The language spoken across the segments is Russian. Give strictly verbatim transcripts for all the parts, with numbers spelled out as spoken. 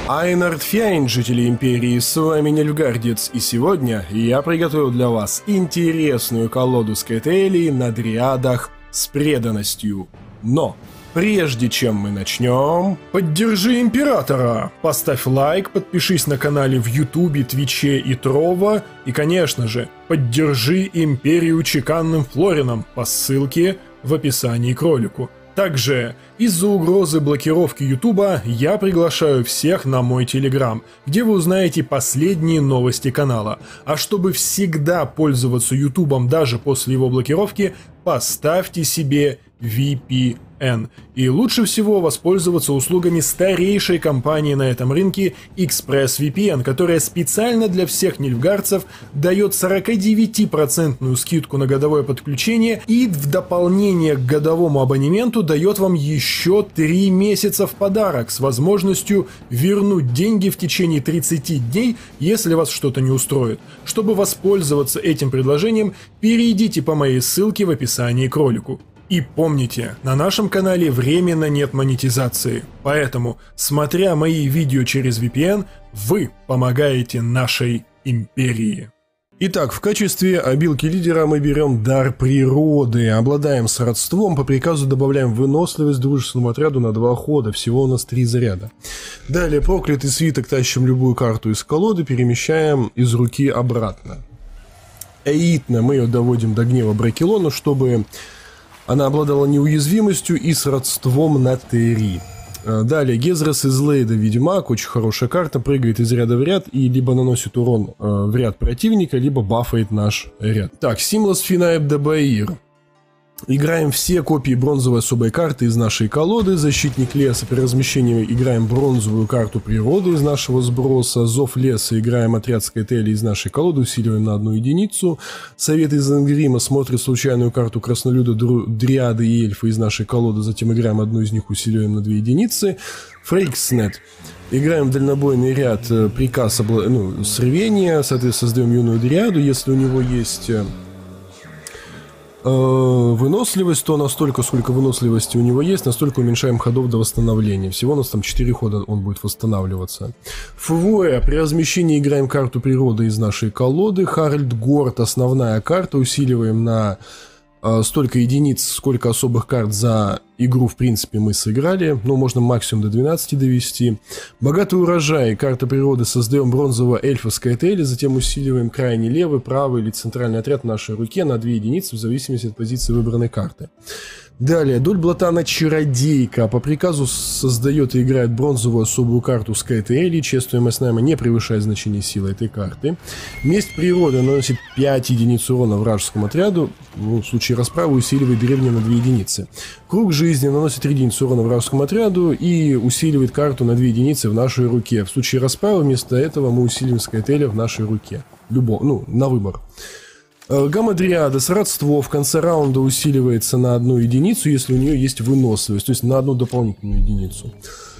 Айнард Фьяйн, жители Империи, с вами Нильфгардец, и сегодня я приготовил для вас интересную колоду скейтейлей на дриадах с преданностью. Но прежде чем мы начнем, поддержи Императора! Поставь лайк, подпишись на канале в Ютубе, Твиче и Трово, и, конечно же, поддержи Империю чеканным флорином по ссылке в описании к ролику. Также из-за угрозы блокировки Ютуба я приглашаю всех на мой Телеграм, где вы узнаете последние новости канала. А чтобы всегда пользоваться Ютубом даже после его блокировки, поставьте себе ви пи эн. И лучше всего воспользоваться услугами старейшей компании на этом рынке ExpressVPN, которая специально для всех нильфгардцев дает сорок девять процентов скидку на годовое подключение и в дополнение к годовому абонементу дает вам еще три месяца в подарок с возможностью вернуть деньги в течение тридцати дней, если вас что-то не устроит. Чтобы воспользоваться этим предложением, перейдите по моей ссылке в описании к ролику. И помните, на нашем канале временно нет монетизации, поэтому, смотря мои видео через ви пи эн, вы помогаете нашей империи. Итак, в качестве обилки лидера мы берем дар природы, обладаем сродством, по приказу добавляем выносливость дружественному отряду на два хода, всего у нас три заряда. Далее проклятый свиток, тащим любую карту из колоды, перемещаем из руки обратно. Эйтна мы ее доводим до гнева Бракелону, чтобы она обладала неуязвимостью и сродством на три. Далее Гезрос из Лейда Ведьмак, очень хорошая карта, прыгает из ряда в ряд и либо наносит урон э, в ряд противника, либо бафает наш ряд. Так, Симлас Финаеб Дабаир. Играем все копии бронзовой особой карты из нашей колоды. Защитник леса. При размещении играем бронзовую карту природы из нашего сброса. Зов леса. Играем отряд скейтейлей из нашей колоды. Усиливаем на одну единицу. Совет из Энгрима. Смотрит случайную карту краснолюда, дриады и эльфа из нашей колоды. Затем играем одну из них, усиливаем на две единицы. Фрейкснет. Играем в дальнобойный ряд. Приказ обла... ну, с рвения. Соответственно, создаем юную дриаду. Если у него есть выносливость, то настолько, сколько выносливости у него есть, настолько уменьшаем ходов до восстановления. Всего у нас там четыре хода он будет восстанавливаться. Фвоя. При размещении играем карту природы из нашей колоды. Харальд Горд. Основная карта. Усиливаем на э, столько единиц, сколько особых карт за игру, в принципе, мы сыграли. Ну, можно максимум до двенадцати довести. Богатый урожай. Карта природы. Создаем бронзового эльфа скейтейля. Затем усиливаем крайний левый, правый или центральный отряд в нашей руке на две единицы в зависимости от позиции выбранной карты. Далее, Дуль Блатана Чародейка. По приказу создает и играет бронзовую особую карту скейтейли. Чествуемость найма не превышает значение силы этой карты. Месть природы наносит пять единиц урона вражескому отряду. Ну, в случае расправы усиливает деревню на две единицы. Круг жизни наносит три единицы урона вражескому отряду и усиливает карту на две единицы в нашей руке. В случае расправы вместо этого мы усиливаем скейтейля в нашей руке. Любо, ну, на выбор. Гамма-дриада. Сродство в конце раунда усиливается на одну единицу, если у нее есть выносливость, то есть на одну дополнительную единицу.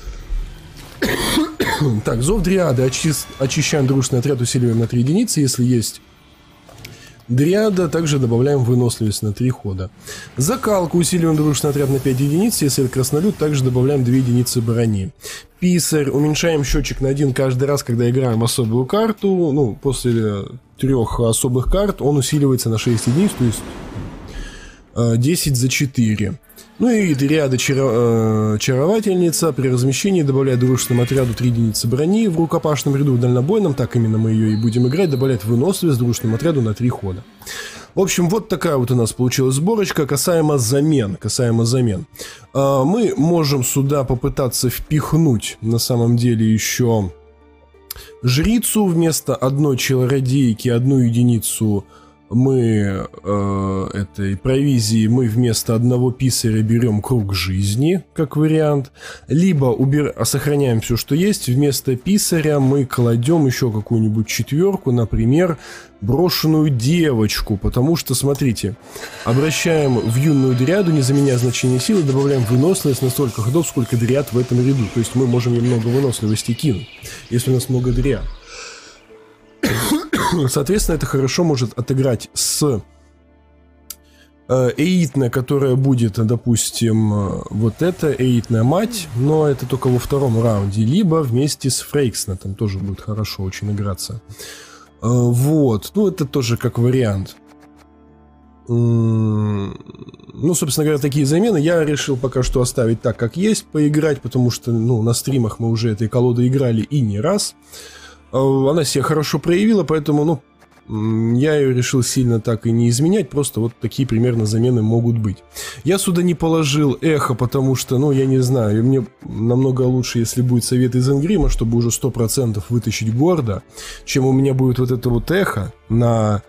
Так, Зов дриады. Очи... Очищаем дружественный отряд, усиливаем на три единицы, если есть дриада, также добавляем выносливость на три хода. Закалку. Усиливаем дружественный отряд на пять единиц, если это краснолюд, также добавляем две единицы брони. Писарь. Уменьшаем счетчик на один каждый раз, когда играем особую карту. Ну, после трех особых карт он усиливается на шесть единиц, то есть э, десять за четыре. Ну и дриада чаро... э, Чаровательница. При размещении добавляет дружественному отряду три единицы брони в рукопашном ряду, в дальнобойном, так именно мы ее и будем играть, добавляет выносливость дружественному отряду на три хода. В общем, вот такая вот у нас получилась сборочка. Касаемо замен, касаемо замен. Э, мы можем сюда попытаться впихнуть, на самом деле, еще жрицу вместо одной чародейки, одну единицу мы э, этой провизии мы вместо одного писаря берем круг жизни, как вариант. Либо убер... сохраняем все, что есть. Вместо писаря мы кладем еще какую-нибудь четверку, например, брошенную девочку. Потому что, смотрите, обращаем в юную дриаду, не заменяя значение силы, добавляем выносливость на столько ходов, сколько дриад в этом ряду. То есть мы можем немного выносливости кинуть, если у нас много дриад. Соответственно, это хорошо может отыграть с эйтная, которая будет, допустим, вот эта эйтная мать, но это только во втором раунде, либо вместе с Фрейкснетом тоже будет хорошо очень играться. Вот, ну это тоже как вариант. Ну, собственно говоря, такие замены я решил пока что оставить так, как есть, поиграть, потому что, ну, на стримах мы уже этой колодой играли и не раз. Она себя хорошо проявила, поэтому, ну, я ее решил сильно так и не изменять, просто вот такие примерно замены могут быть. Я сюда не положил эхо, потому что, ну, я не знаю, мне намного лучше, если будет совет из Энгрима, чтобы уже сто процентов вытащить Горда, чем у меня будет вот это вот эхо на...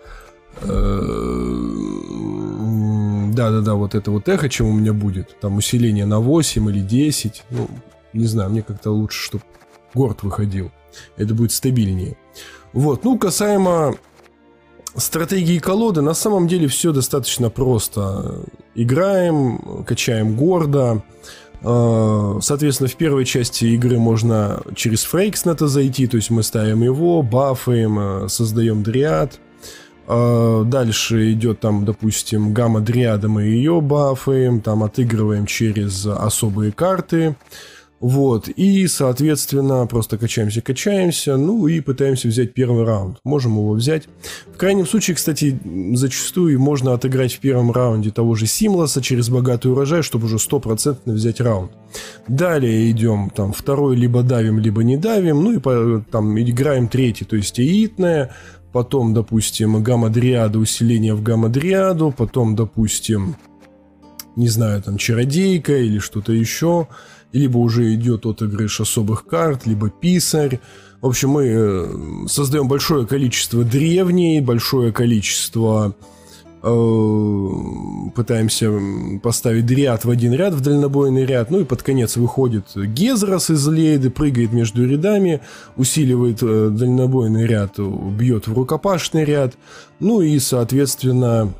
Да-да-да, вот это вот эхо, чем у меня будет. Там усиление на восемь или десять. Ну, не знаю, мне как-то лучше, чтобы Горд выходил. Это будет стабильнее. Вот, ну, касаемо стратегии колоды, на самом деле все достаточно просто. Играем, качаем Горда. Соответственно, в первой части игры можно через Фрейкснета зайти, то есть мы ставим его, бафаем, создаем дриад. Дальше идет там, допустим, гамма-дриада, мы ее бафаем, там отыгрываем через особые карты. Вот, и, соответственно, просто качаемся-качаемся, ну и пытаемся взять первый раунд. Можем его взять. В крайнем случае, кстати, зачастую можно отыграть в первом раунде того же Симлоса через богатый урожай, чтобы уже стопроцентно взять раунд. Далее идем, там, второй либо давим, либо не давим, ну и по, там играем третий, то есть эитная, потом, допустим, гамма-дриада, усиление в гамма-дриаду, потом, допустим, не знаю, там, чародейка или что-то еще, либо уже идет отыгрыш особых карт, либо писарь. В общем, мы создаем большое количество древней, большое количество... Э, пытаемся поставить дриад в один ряд, в дальнобойный ряд. Ну и под конец выходит Гезрос из Лейды, прыгает между рядами, усиливает э, дальнобойный ряд, бьет в рукопашный ряд. Ну и, соответственно...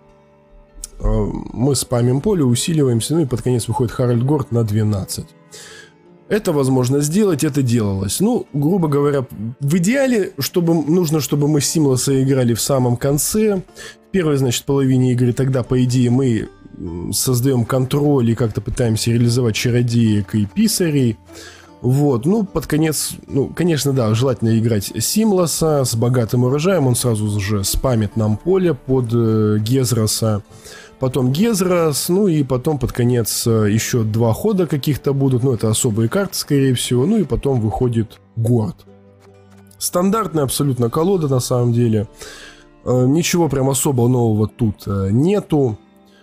мы спамим поле, усиливаемся, ну и под конец выходит Харальд Горд на двенадцать. Это возможно сделать, это делалось. Ну, грубо говоря, в идеале, чтобы, нужно, чтобы мы Симлоса играли в самом конце. В первой, значит, половине игры тогда, по идее, мы создаем контроль и как-то пытаемся реализовать чародеек и писарей. Вот, ну, под конец, ну, конечно, да, желательно играть Симлоса с богатым урожаем, он сразу же спамит нам поле под э, Гезроса. Потом Гезрос, ну и потом под конец еще два хода каких-то будут, ну это особые карты, скорее всего, ну и потом выходит Горд. Стандартная абсолютно колода на самом деле, ничего прям особо нового тут нету.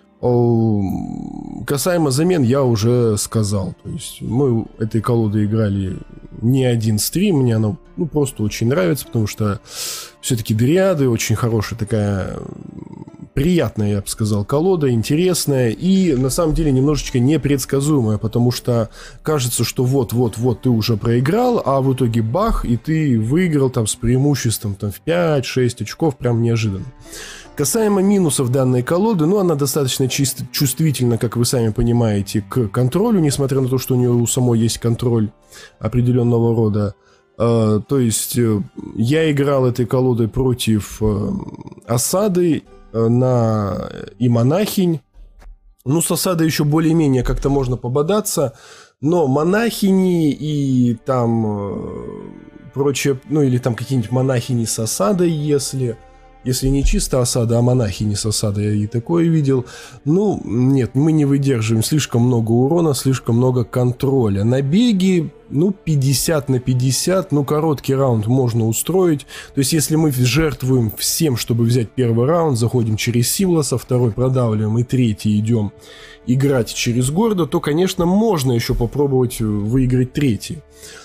Касаемо замен я уже сказал, то есть мы этой колодой играли не один стрим, мне она ну, просто очень нравится, потому что все-таки дриады очень хорошая такая... приятная, я бы сказал, колода, интересная и на самом деле немножечко непредсказуемая, потому что кажется, что вот-вот-вот ты уже проиграл, а в итоге бах, и ты выиграл там с преимуществом там, в пять-шесть очков, прям неожиданно. Касаемо минусов данной колоды, ну, она достаточно чисто, чувствительна, как вы сами понимаете, к контролю, несмотря на то, что у нее у самой есть контроль определенного рода. Uh, то есть uh, я играл этой колодой против uh, осады uh, на и монахинь. Ну, с осадой еще более-менее как-то можно пободаться, но монахини и там uh, прочее, ну или там какие-нибудь монахини с осадой, если... Если не чисто осада, а монахини с осадой, я и такое видел. Ну, нет, мы не выдерживаем. Слишком много урона, слишком много контроля. Набеги, ну, пятьдесят на пятьдесят. Ну, короткий раунд можно устроить. То есть, если мы жертвуем всем, чтобы взять первый раунд, заходим через Симлоса, второй продавливаем и третий идем играть через Горда, то, конечно, можно еще попробовать выиграть третий.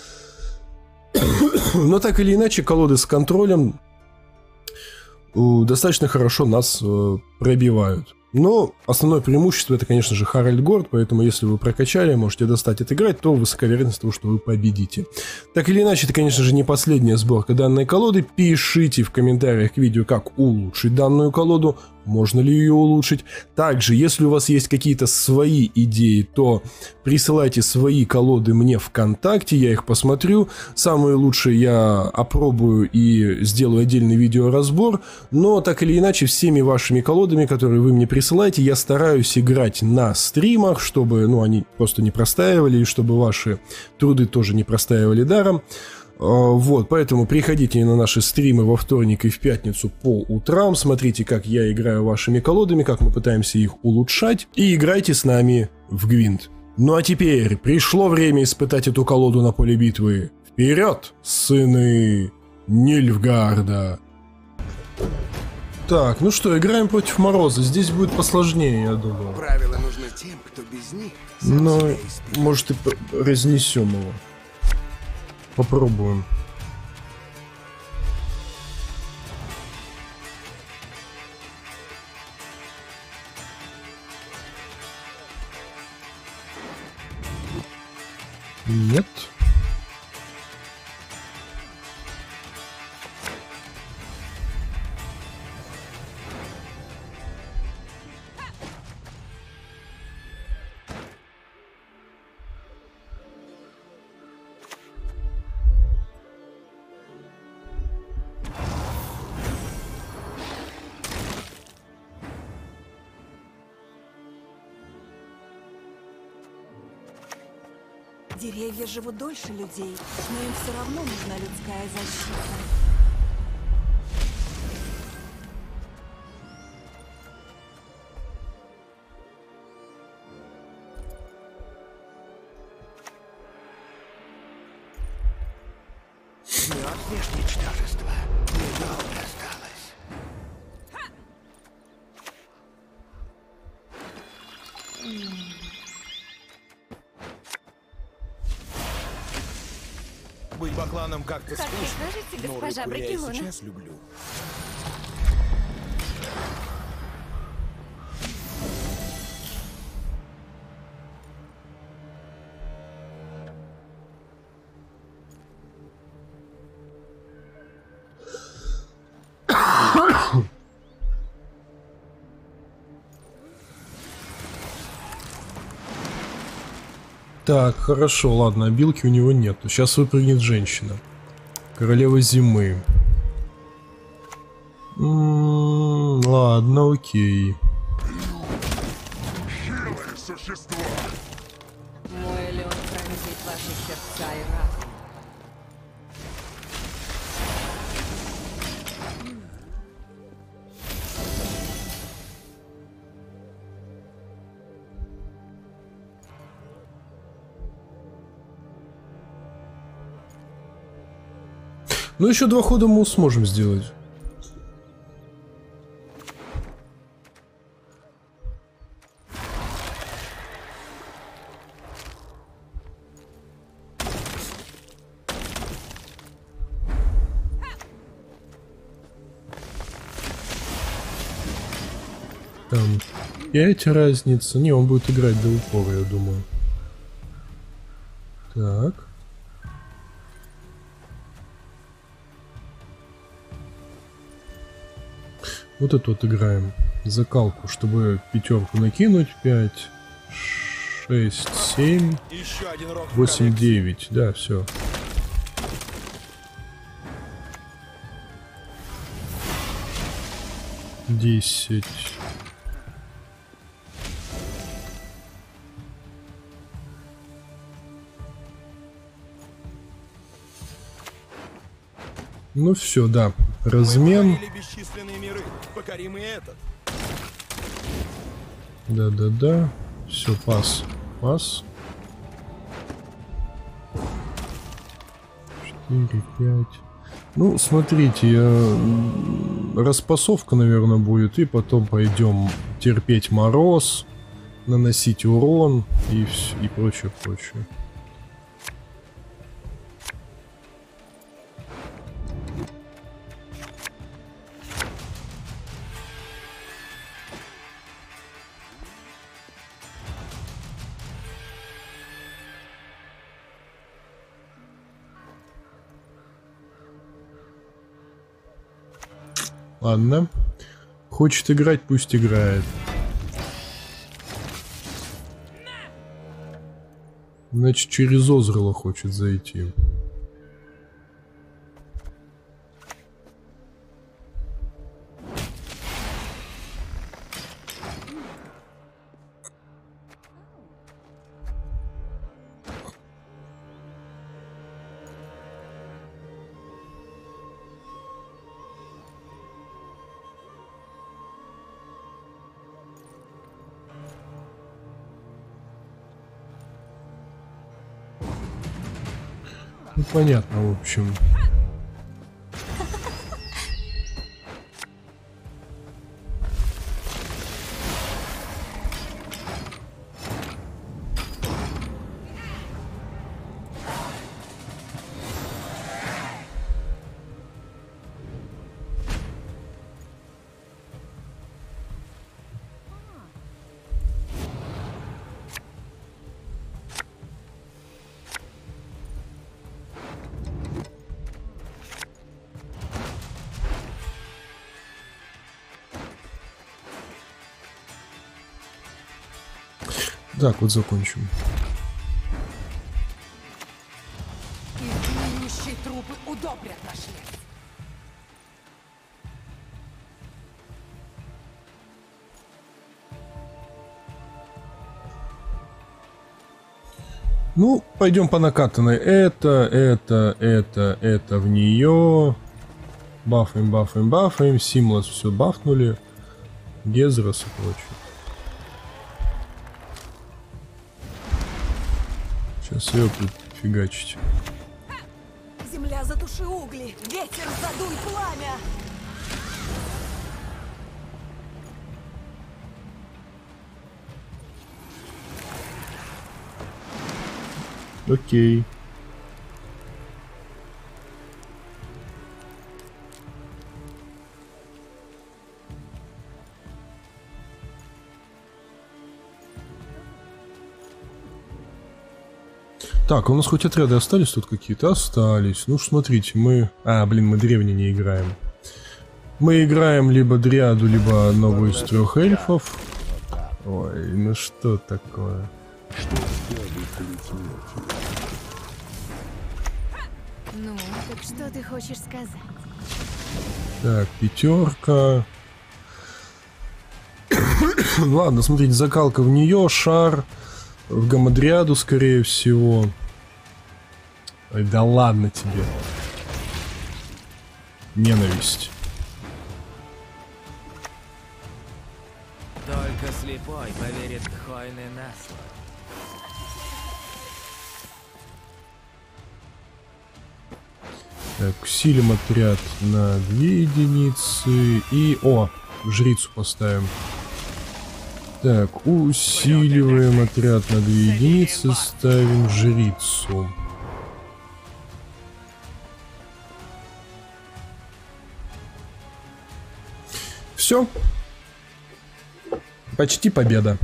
Но так или иначе, колоды с контролем достаточно хорошо нас э, пробивают. Но основное преимущество это, конечно же, Харальд Горд, поэтому если вы прокачали, можете достать отыграть, то высока вероятность того, что вы победите. Так или иначе, это, конечно же, не последняя сборка данной колоды. Пишите в комментариях к видео, как улучшить данную колоду. можно ли ее улучшить. Также, если у вас есть какие-то свои идеи, то присылайте свои колоды мне ВКонтакте, я их посмотрю. Самые лучшие я опробую и сделаю отдельный видеоразбор, но так или иначе всеми вашими колодами, которые вы мне присылаете, я стараюсь играть на стримах, чтобы, ну, они просто не простаивали, и чтобы ваши труды тоже не простаивали даром. Вот, поэтому приходите на наши стримы во вторник и в пятницу по утрам, смотрите, как я играю вашими колодами, как мы пытаемся их улучшать, и играйте с нами в Гвинт. Ну а теперь пришло время испытать эту колоду на поле битвы. Вперед, сыны Нильфгарда! Так, ну что, играем против Мороза, здесь будет посложнее, я думаю. Правила нужны тем, кто без них. Но, может, и разнесем его. Попробуем. Нет. Деревья живут дольше людей, но им все равно нужна людская защита. Мертвишь, ничтожество. Недолго осталось. Быть бакланом как-то Как скучно. прикажете, но госпожа рыбку я и Бракелона? сейчас люблю. Так, хорошо, ладно, обилки у него нет. Сейчас выпрыгнет женщина. Королева зимы. М-м, ладно, окей. Мой лед пронзит ваши сердца и разум. Ну, еще два хода мы сможем сделать. Там пять разница. Не, он будет играть до упора, я думаю. Так. Вот эту вот играем. Закалку, чтобы пятерку накинуть. пять, шесть, семь, Еще один рок в восемь, коллекции. девять. Да, все. десять. Ну все, да. Размен. Мы покорили бесчисленные миры. Покорим и этот. Да-да-да. Все, пас. Пас. четыре, пять. Ну, смотрите, я... м, распасовка, наверное, будет. И потом пойдем терпеть мороз, наносить урон и, вс- и прочее, прочее. Ладно. Хочет играть, пусть играет. Значит, через Озрела хочет зайти. Ну, понятно, в общем. Так, вот закончим. Изгниющие трупы удобрят наш лес. Ну, пойдем по накатанной. Это, это, это, это в нее. Бафаем, бафаем, бафаем. Симлас все бафнули. Гезрос и прочее. Сейчас ее тут фигачить. Земля, затуши угли! Ветер, задуй пламя! Окей. Так, у нас хоть отряды остались тут какие-то? Остались. Ну, смотрите, мы... А, блин, мы древние не играем. Мы играем либо дриаду, либо одного из трех эльфов. Ой, ну что такое? Ну, так что ты хочешь сказать? Так, пятерка. Ладно, смотрите, закалка в нее, шар. В гамадриаду, скорее всего. Ой, да ладно тебе. Ненависть. Только слепой поверит Хойне на слово. Так, усилим отряд на две единицы. И... О, жрицу поставим. Так, усиливаем отряд на две единицы, ставим жрицу. Все. Почти победа.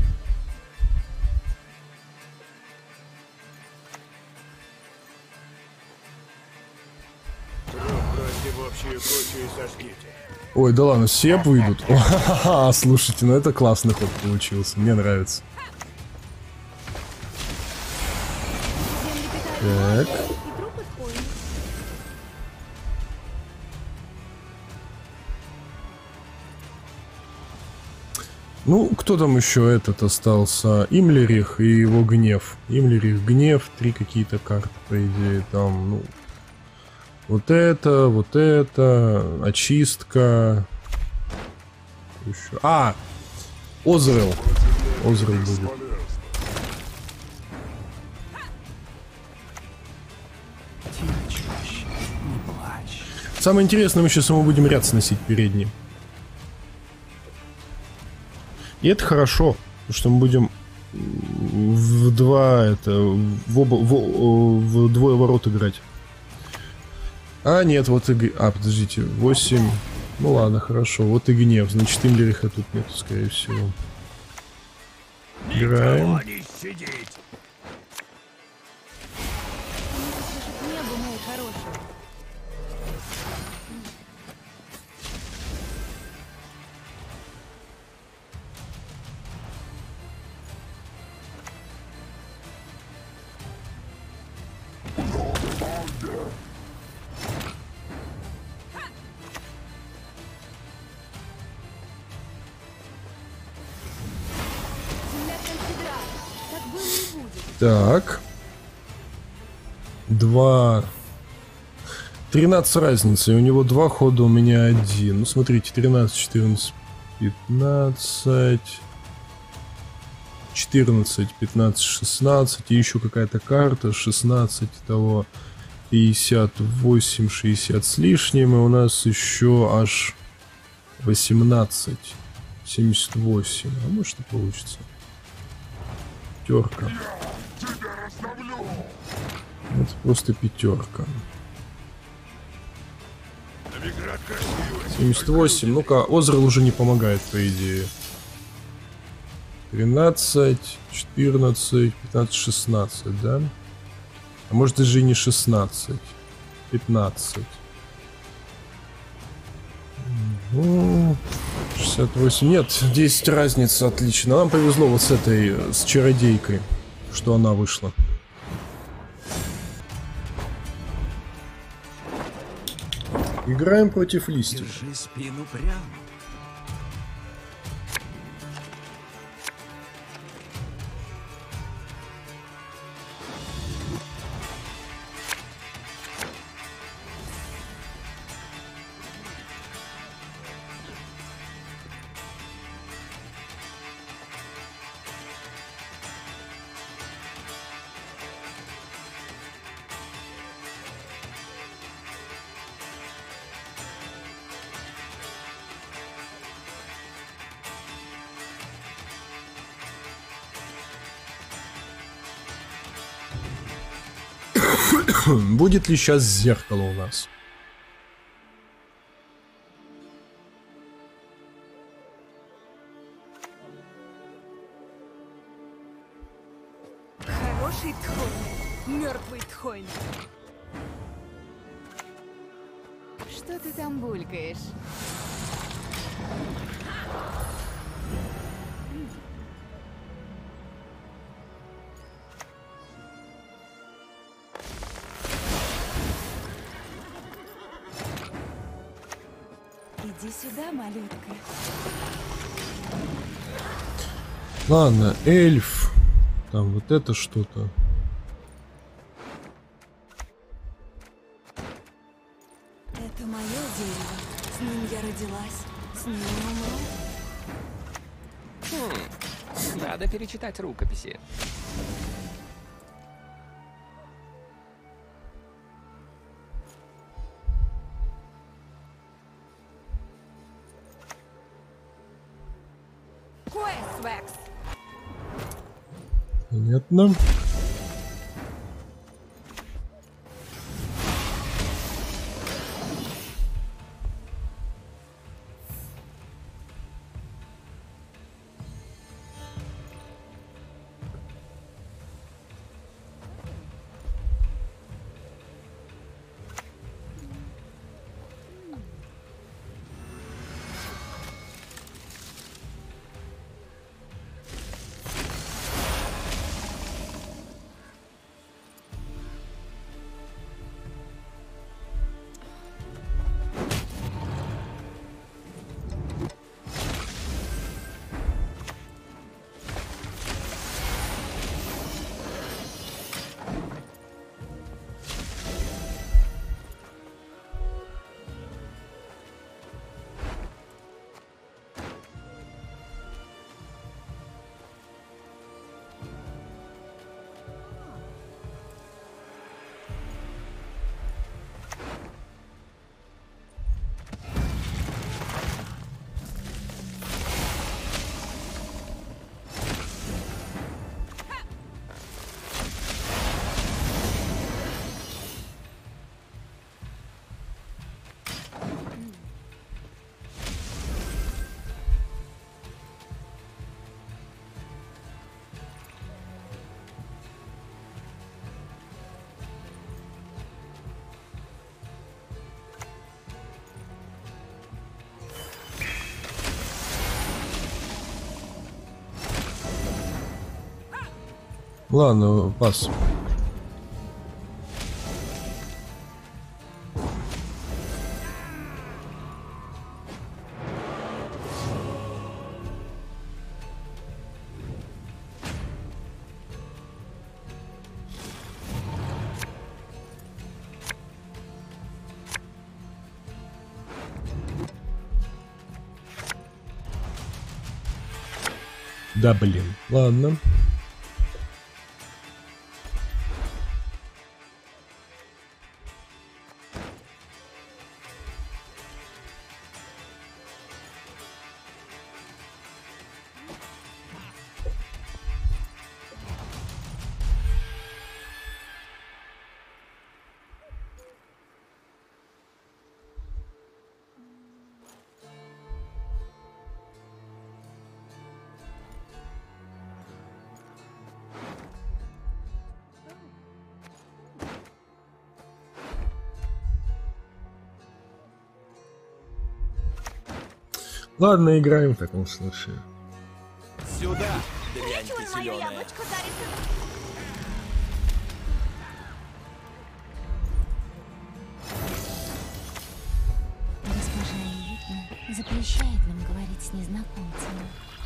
Ой, да ладно, все выйдут. О, слушайте, ну это классный ход получился. Мне нравится. Так. Ну, кто там еще этот остался? Имлерих и его гнев. Имлерих, гнев, три какие-то карты, по идее, там, ну... Вот это, вот это, очистка. Еще. А! Озрел. Озрел будет. Самое интересное, мы сейчас ему будем ряд сносить передний. И это хорошо, потому что мы будем в два, это, в оба, в, в двое ворот играть. А, нет, вот и... А, подождите, восемь... Ну ладно, хорошо, вот и гнев. Значит, Имлериха тут нету, скорее всего. Играем. Так. Два... тринадцать разницы. У него два хода, у меня один. Ну, смотрите, тринадцать, четырнадцать, пятнадцать... четырнадцать, пятнадцать, шестнадцать. И еще какая-то карта. шестнадцать, того... пятьдесят восемь, шестьдесят с лишним. И у нас еще аж восемнадцать. семьдесят восемь. А может и получится. Пятерка. Это просто пятерка. семьдесят восемь. Ну-ка, Озрел уже не помогает, по идее. тринадцать, четырнадцать, пятнадцать, шестнадцать, да? А может даже и не шестнадцать. пятнадцать. Ну, шестьдесят восемь. Нет, десять разница, отлично. Нам повезло вот с этой, с чародейкой, что она вышла. Играем против листьев. Держи спину прямо. Будет ли сейчас зеркало у нас? Хороший тхойн, мертвый тхойн. Что ты там булькаешь? Иди сюда, малютка. Ладно, эльф. Там вот это что-то. Это мое дерево. С ним я родилась. С ним умру. Хм, надо перечитать рукописи. Куэсвекс! Понятно. Ладно, пас. Да блин, ладно. Ладно, играем в таком случае. Сюда, дрянь ты Мое зеленая. яблочко дарится. Госпожа Элитна запрещает нам говорить с незнакомцами.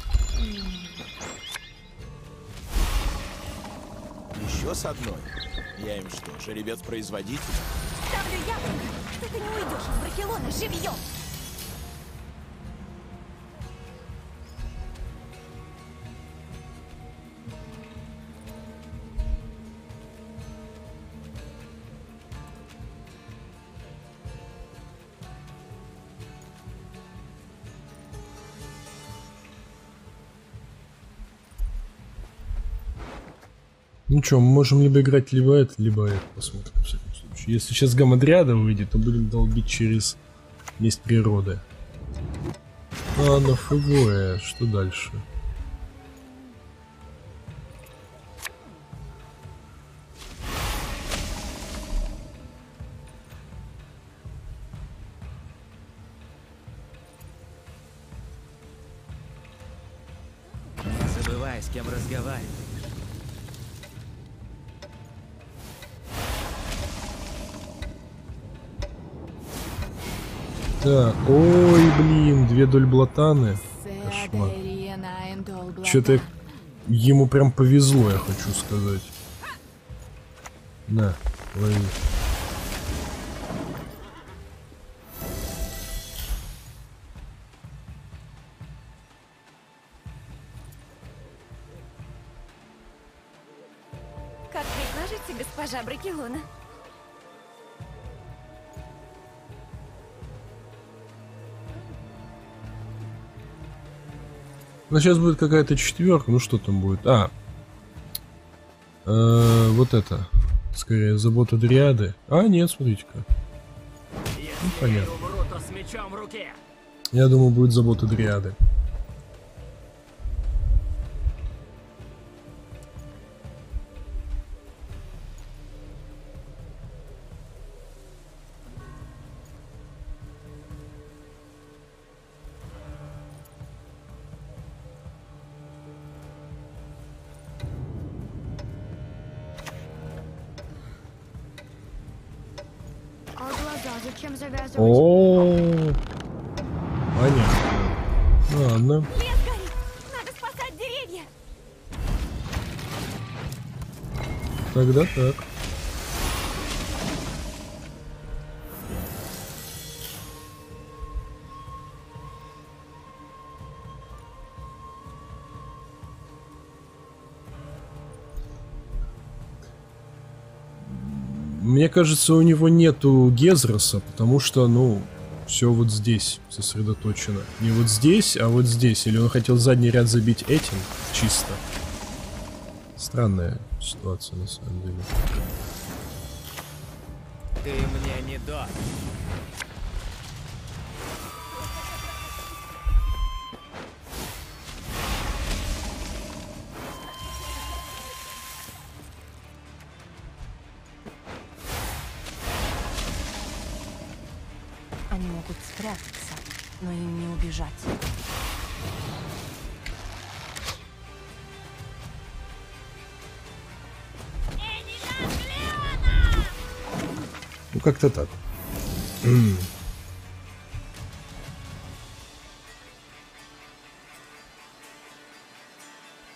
Еще с одной? Я им что, жеребец-производитель? Ставлю яблоко, что ты не уйдешь из Брахилона живьем. Ну что, мы можем либо играть либо это, либо это. Посмотрим, в всяком случае. Если сейчас гамадриада выйдет, то будем долбить через месть природы. Ладно, фугуэ. Что дальше? Не забывай, с кем разговаривать. Так, ой, блин, две дольблатаны. Кошмар. Что-то ему прям повезло, я хочу сказать. На, лови. Как прикажете, госпожа Брахилона? Ну, сейчас будет какая-то четверка. Ну, что там будет? А. Э, вот это. Скорее, забота дриады. А, нет, смотрите-ка. Ну, понятно. С мечом в руке. Я думаю, будет забота дриады. А глаза зачем завязывать? О, понятно. Ладно. Лес горит! Надо спасать деревья! Тогда так. Мне кажется, у него нету Гезроса, потому что, ну, все вот здесь сосредоточено. Не вот здесь, а вот здесь. Или он хотел задний ряд забить этим чисто. Странная ситуация, на самом деле. Ты мне не дашь. Они могут спрятаться, но им не убежать. Ну, как-то так.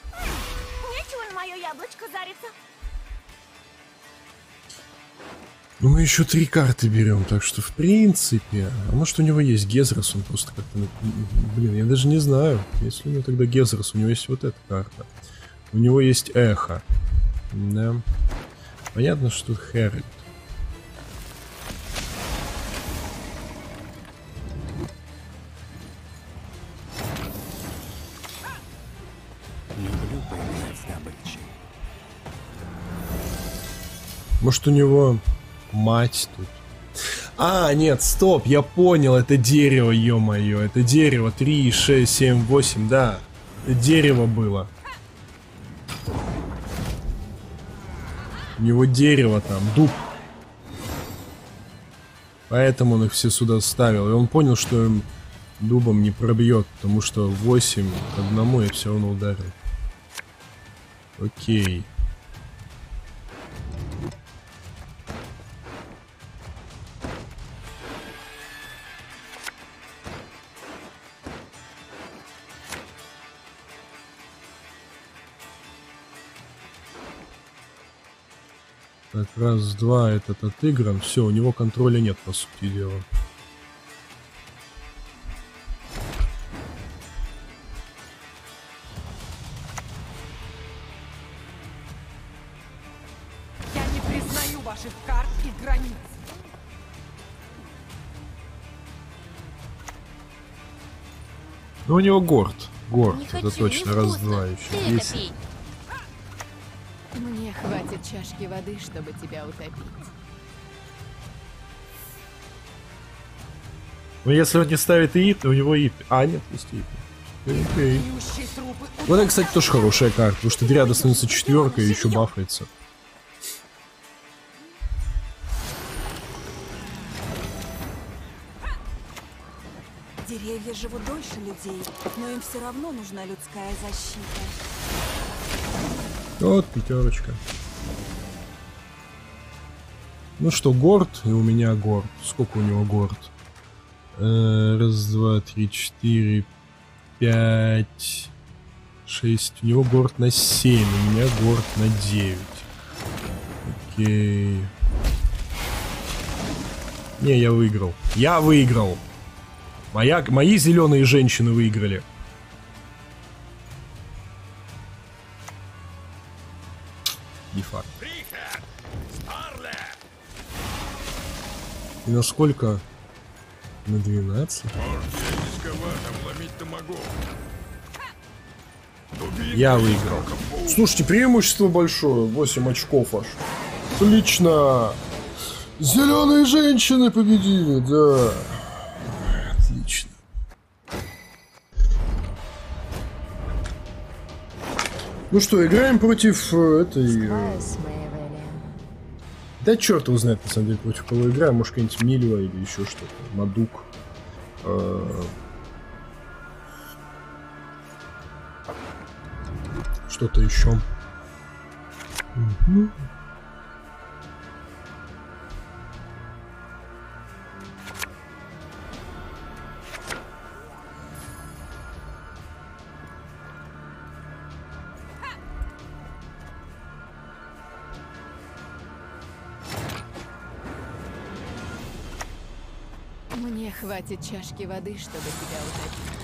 Нечего на мое яблочко зариться. Ну, мы еще три карты берем, так что в принципе... А может у него есть Гезрос, он просто как-то... Блин, я даже не знаю. Если у него тогда Гезрос, у него есть вот эта карта. У него есть Эхо. Да. Понятно, что Хэральд. Люблю поиграть с добычей. Может у него мать тут. А, нет, стоп, я понял, это дерево, ё-моё, это дерево, три, шесть, семь, восемь, да, это дерево было. У него дерево там, дуб. Поэтому он их все сюда ставил, и он понял, что им дубом не пробьет, потому что восемь к одному я все равно ударил. Окей. Так, раз, два, этот отыгран. Все, у него контроля нет, по сути дела. Я не признаю ваших карт и границ. Ну, у него горд. Горд, Не это хочу, точно. Раз, два еще. Ты это Есть. пей. Мне хватит чашки воды, чтобы тебя утопить. Ну, если он не ставит ИИ, то у него ИИ. А, нет, есть ИИ. Окей. Пьющие трупы Вот это, кстати, тоже хорошая карта, потому что Дриада становится четверкой и еще бафается. Деревья живут дольше людей, но им все равно нужна людская защита. Вот, пятерочка. Ну что, горд, и у меня горд. Сколько у него горд? Э, раз, два, три, четыре, пять, шесть. У него горд на семь, у меня горд на девять. Окей. Не, я выиграл. Я выиграл. Моя, мои зеленые женщины выиграли. Не факт. И на сколько? На двенадцать? Я выиграл. Слушайте, преимущество большое. восемь очков аж. Отлично. Зеленые женщины победили, да. Отлично. Ну что, играем против э, этой... э, Да черт его знает, на самом деле, против кого играем. Может, какая-нибудь Мильва или еще что-то. Мадук. Э, Что-то еще. Мгм. Мне хватит чашки воды, чтобы тебя утопить.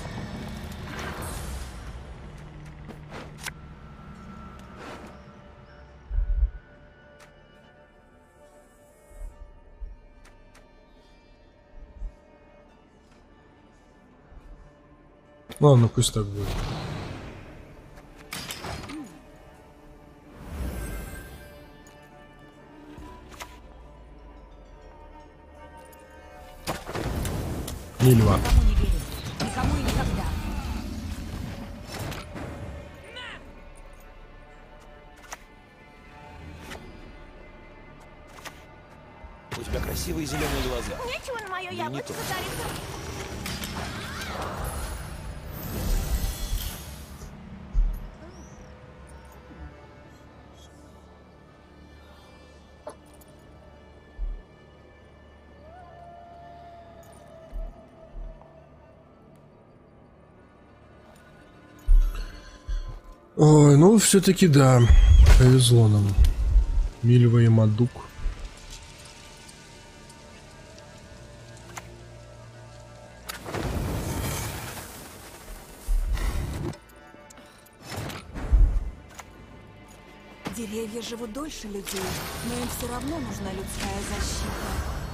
Ладно, пусть так будет. Мильва. Никому не верю. Никому и никогда. У тебя красивые зеленые глаза. Нечего на мое не яблочко то. дарится. Ой, ну все-таки да. Повезло нам. Мильва и Мадук. Деревья живут дольше людей, но им все равно нужна людская защита.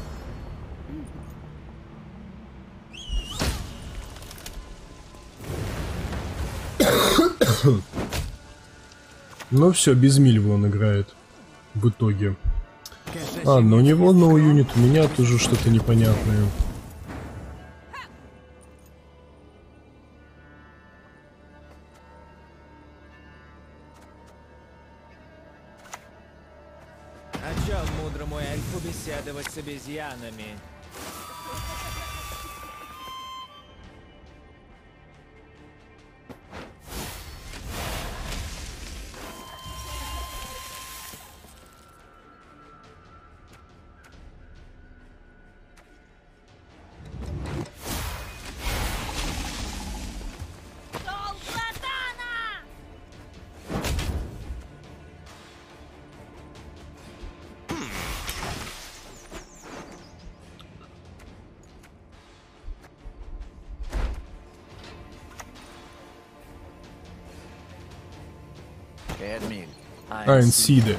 Ну все, без Мильвы он играет. В итоге. А, но у него новый юнит, у меня тоже что-то непонятное. О чем мудрому эльфу беседовать с обезьянами? Эдмиль. Айнсиде.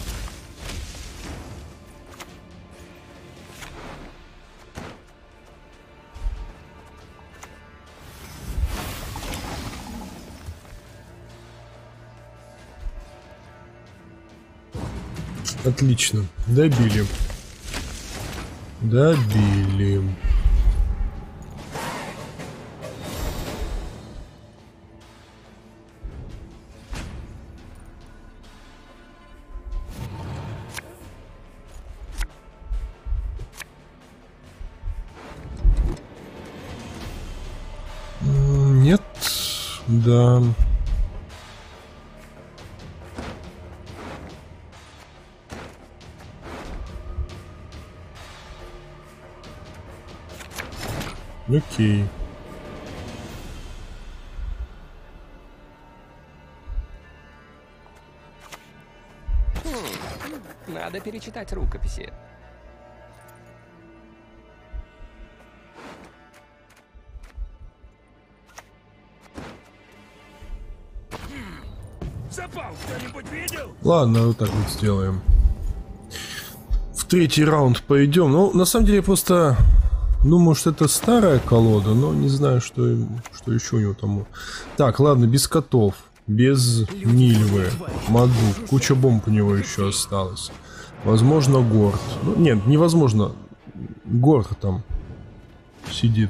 Отлично. Добили. Добили. Нет. Да. Окей. Надо перечитать рукописи. Запал кто-нибудь видел? Ладно, вот так вот сделаем. В третий раунд пойдем. Ну, на самом деле, просто... Ну, может, это старая колода, но не знаю, что, что еще у него там. Так, ладно, без котов, без Мильвы, Маду, куча бомб у него еще осталось. Возможно, Горд. Ну, нет, невозможно. Горд там сидит.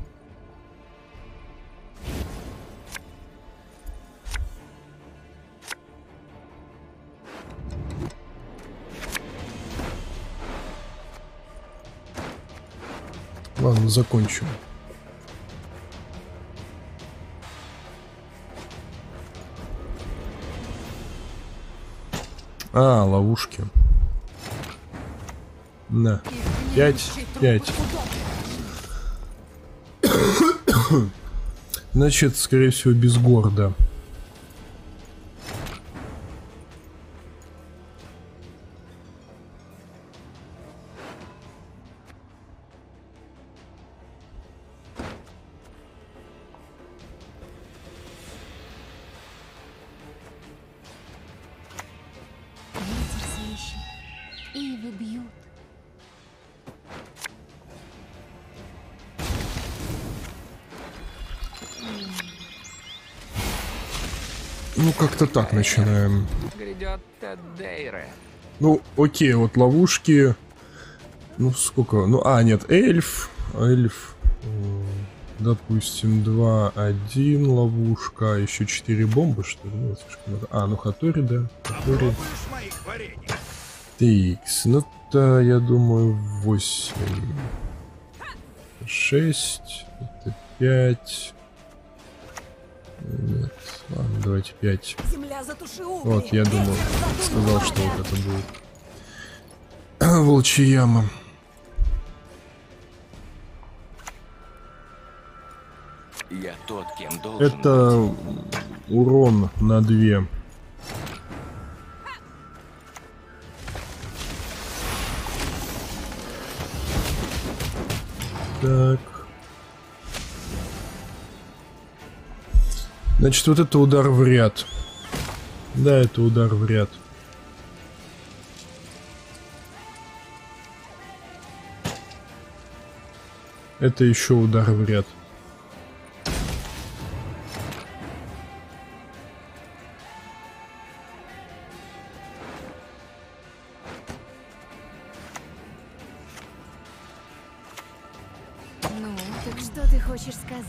Ладно, закончим. А, ловушки. На. Пять, пять. Значит, скорее всего, без Горда. Ивы бьют. Ну, как-то так начинаем. Грядет Теддейре. Ну, окей, вот ловушки. Ну, сколько? Ну, а, нет, эльф. Эльф. Допустим, два, один ловушка. Еще четыре бомбы, что ли? Ну, слишком много. А, ну, Хатори, да. Хатори. Тикс. Ну-то, я думаю, восемь. шесть. Это пять. Нет. Ладно, давайте пять. Земля, затуши угли. Вот, я думал, сказал, что вот это будет. Волчья яма. Я тот, кем должен Это быть. урон на две. Так. Значит, вот это удар в ряд. Да, это удар в ряд. Это еще удар в ряд. Ну, так что ты хочешь сказать?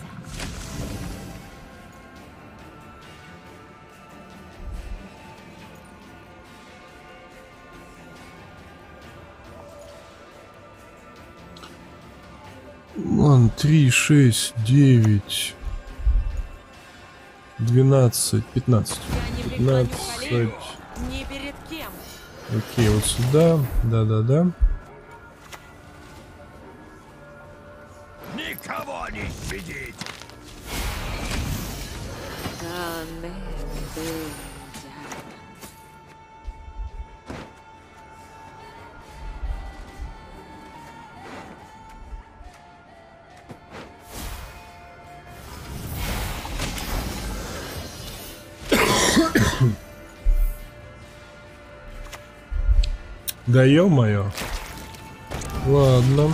Вон, три, шесть, девять, двенадцать, пятнадцать. пятнадцать. Ни перед кем. Окей, вот сюда. Да-да-да. Никого не щадить! Да ё-моё. Ладно.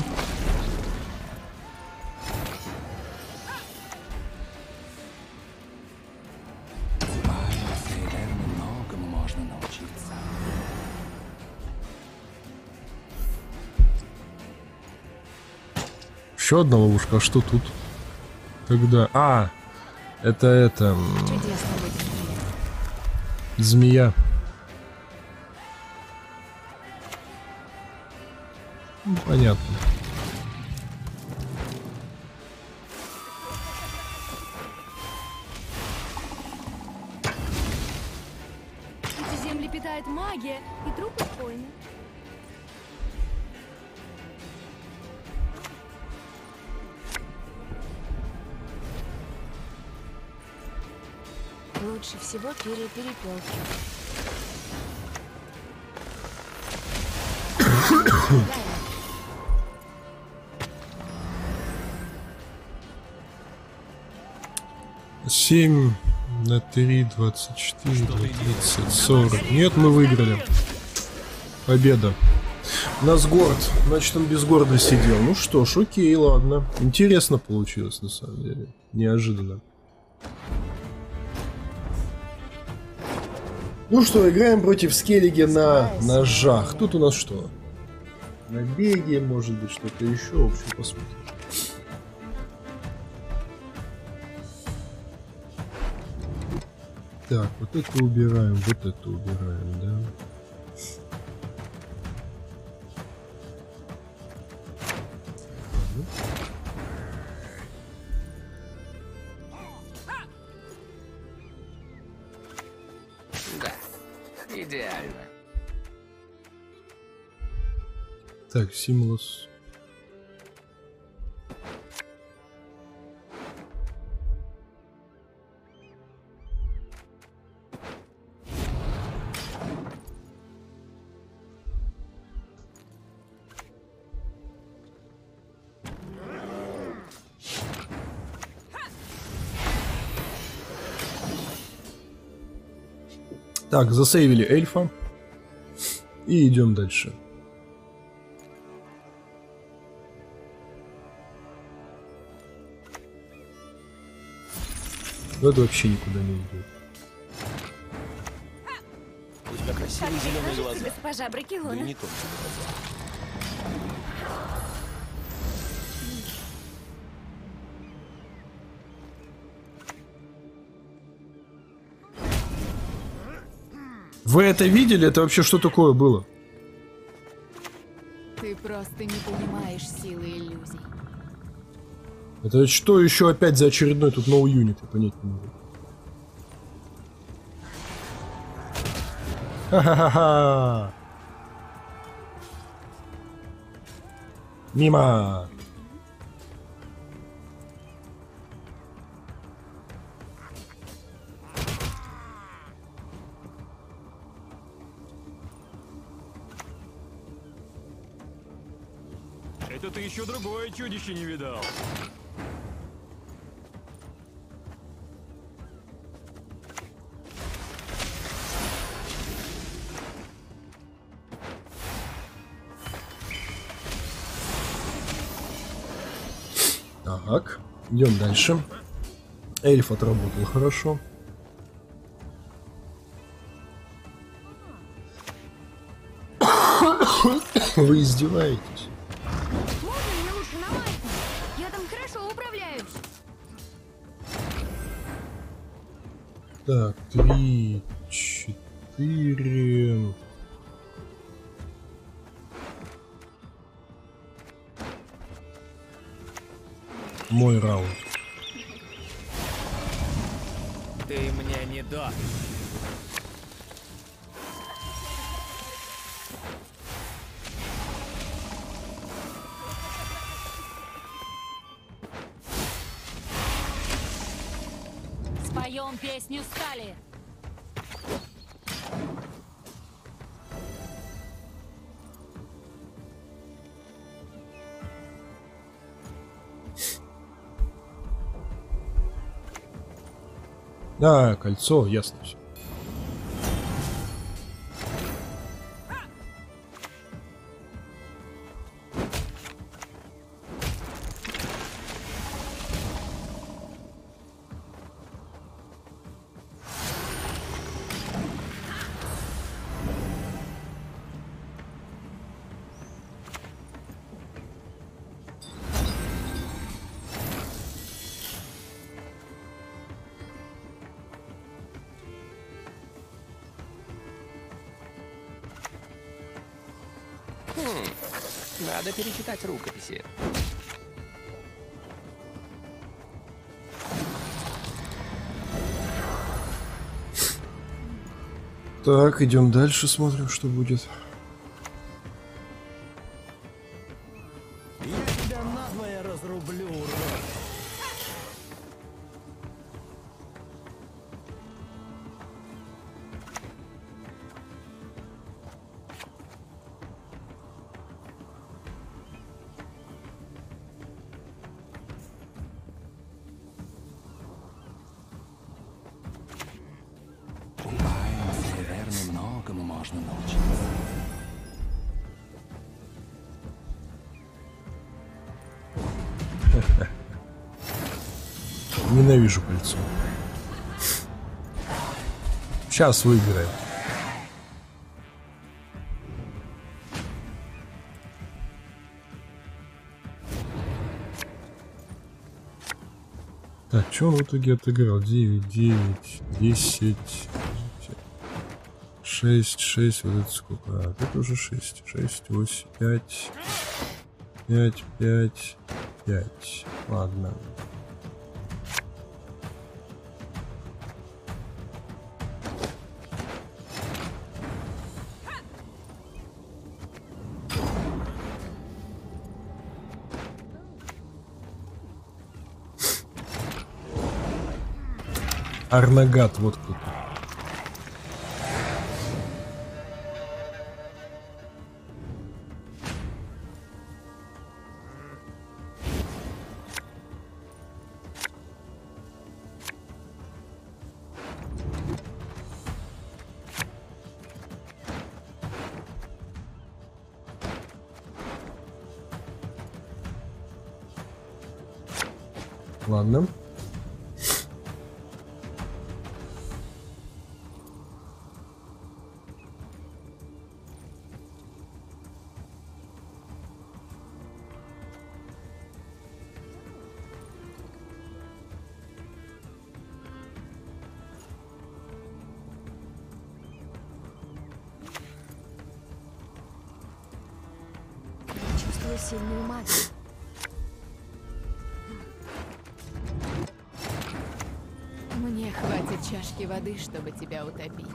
Многому можно научиться. Еще одна ловушка. А что тут? Когда? А, это это. м, Чудесно будет встретиться. Змея. Ну, понятно. Эти земли питает магия, и трупы спойны. Лучше всего переперепелки. семь на три, двадцать четыре, тридцать, сорок. Нет, мы выиграли. Победа. У нас горд. Значит, он без горда сидел. Ну что ж, окей, ладно. Интересно получилось, на самом деле. Неожиданно. Ну что, играем против Скеллиги на ножах. Тут у нас что? На беге, может быть, что-то еще. В общем, посмотрим. Так, вот это убираем, вот это убираем, да. Да, идеально. Так, Симулус. Так, засейвили эльфа. И идем дальше. Ну, это вообще никуда не идет. У тебя красивые зеленые глаза. Госпожа Да и Бракелона. не только глаза. Вы это видели? Это вообще что такое было? Ты просто не понимаешь силы иллюзий. Это что еще опять за очередной тут новый юнит? Я понять не могу. Ха-ха-ха-ха! Мимо! Это ты еще другое чудище не видал. Так, идем дальше. Эльф отработал хорошо. Вы издеваетесь? Можно мне лучше на майку? Я там хорошо управляюсь. Так, три, четыре. Мой раунд. Ты мне не дашь. Споем песню стали. А, кольцо, ясно все. Хм, надо перечитать рукописи. Так, идем дальше, смотрим, что будет. Я тебя надвое разрублю, урод. У Верны многому можно научиться. Ненавижу кольцо. Сейчас выиграем. Так, что он в итоге отыграл? девять, девять, десять, шесть, шесть, вот это сколько? А, это уже шесть, шесть, восемь, пять, пять, пять, пять. Ладно. Арнагат, вот кто-то. Ладно. Чувствую сильную магию. Мне хватит чашки воды, чтобы тебя утопить.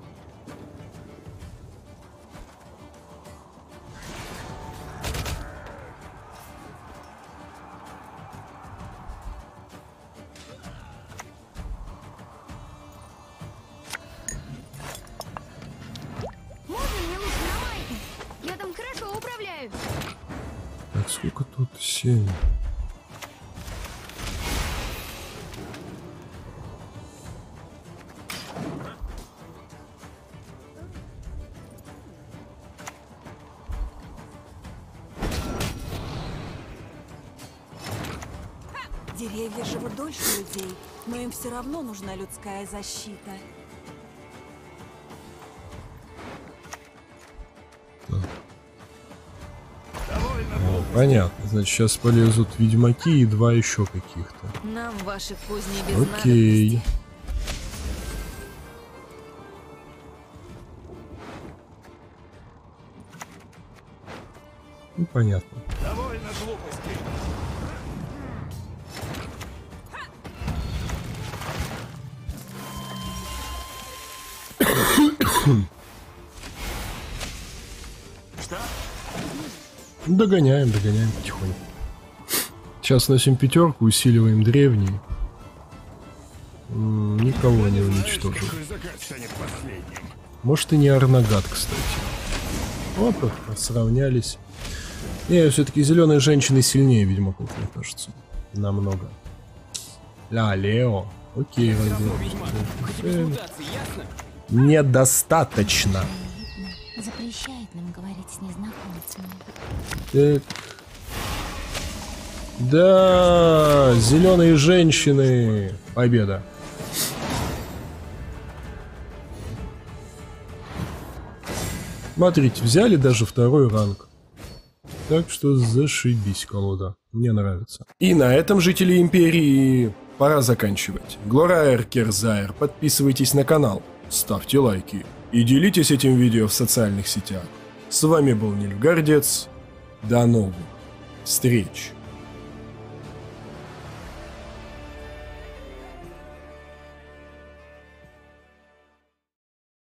Можно мне лучше на майку? Я там хорошо управляюсь. Так, сколько тут? Семь. Деревья живут дольше людей, но им все равно нужна людская защита. О, понятно. Значит, сейчас полезут ведьмаки и два еще каких-то. Нам ваши кузни без Окей. надобности. Ну, понятно. Довольно глупостей. Что? Догоняем, догоняем потихоньку. Сейчас носим пятерку, усиливаем древний. М, Никого не уничтожил. Какой закат станет последним? Может и не Арнагат, кстати. Опа, сравнялись. Не, все-таки зеленые женщины сильнее ведьмаков, мне кажется. Намного. Ля, Лео. Окей, ради. Недостаточно. Запрещает нам говорить с незнакомцами. Так. Да, зеленые женщины. Победа. Смотрите, взяли даже второй ранг. Так что зашибись, колода. Мне нравится. И на этом, жители Империи, пора заканчивать. Глораер, Керзайр, подписывайтесь на канал, ставьте лайки и делитесь этим видео в социальных сетях. С вами был Нильфгардец. До новых встреч.